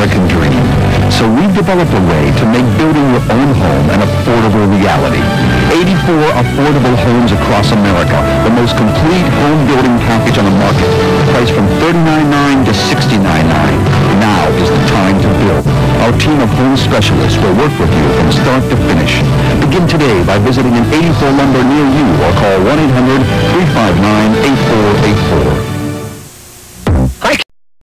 American dream. So we've developed a way to make building your own home an affordable reality. 84 affordable homes across America, the most complete home building package on the market, priced from $39.9 to $69.9. Now is the time to build. Our team of home specialists will work with you from start to finish. Begin today by visiting an 84 Lumber near you or call 1-800-359-8484.